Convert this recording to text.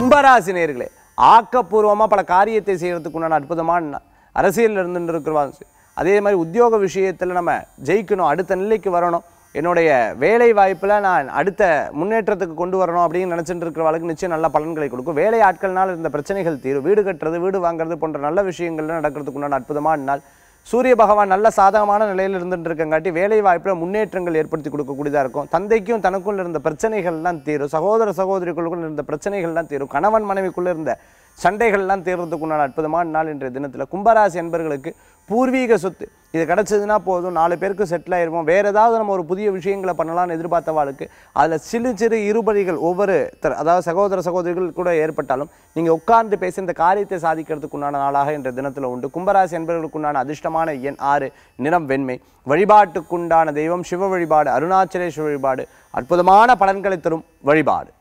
கும்பராசி நேயர்களே, ஆக்கப்பூர்வமாக பல காரியத்தை செய்கிறதுக்கு உண்டான அற்புதமான அரசியலில் இருந்துட்டு இருக்கிறவாங்க. அதே மாதிரி உத்தியோக விஷயத்தில் நம்ம ஜெயிக்கணும், அடுத்த நிலைக்கு வரணும், என்னுடைய வேலை வாய்ப்பில் நான் அடுத்த முன்னேற்றத்துக்கு கொண்டு வரணும் அப்படின்னு நினச்சிட்டு இருக்கிறவளுக்கு நிச்சயம் நல்ல பலன்களை கொடுக்கும். வேலை ஆட்கள்னால் இருந்த பிரச்சனைகள் தீரும். வீடு கட்டுறது, வீடு வாங்குறது போன்ற நல்ல விஷயங்கள்லாம் நடக்கிறதுக்கு உண்டான அற்புதமான நாள். சூரிய பகவான் நல்ல சாதகமான நிலையில் இருந்துட்டு இருக்கங்காட்டி வேலை வாய்ப்பில் முன்னேற்றங்கள் ஏற்படுத்தி கொடுக்கக்கூடியதாக இருக்கும். தந்தைக்கும் தனக்குள்ள இருந்த பிரச்சனைகள்லாம் தீரும். சகோதர சகோதரிகளுக்குள்ள இருந்த பிரச்சனைகள்லாம் தீரும். கணவன் மனைவிக்குள்ளே இருந்த சண்டைகள்லாம் தீர்றதுக்குண்டான அற்புதமான நாள் இன்றைய தினத்தில். கும்பராசி என்பவர்களுக்கு பூர்வீக சொத்து இது கிடச்சதுன்னா போதும், 4 பேருக்கு செட்டில் ஆயிருப்போம். வேறு ஏதாவது நம்ம ஒரு புதிய விஷயங்களை பண்ணலாம்னு எதிர்பார்த்தவாளுக்கு அதில் சிறு சிறு இருபடிகள் அதாவது சகோதர சகோதரிகள் கூட ஏற்பட்டாலும் நீங்கள் உட்கார்ந்து பேசி இந்த காரியத்தை சாதிக்கிறதுக்குண்டான நாளாக இன்றைய தினத்தில் உண்டு. கும்பராசி என்பவர்களுக்குண்டான அதிர்ஷ்டமான எண் 6, நிறம் வெண்மை. வழிபாட்டுக்குண்டான தெய்வம் சிவ வழிபாடு, அருணாச்சலேஸ்வர வழிபாடு அற்புதமான பலன்களை தரும் வழிபாடு.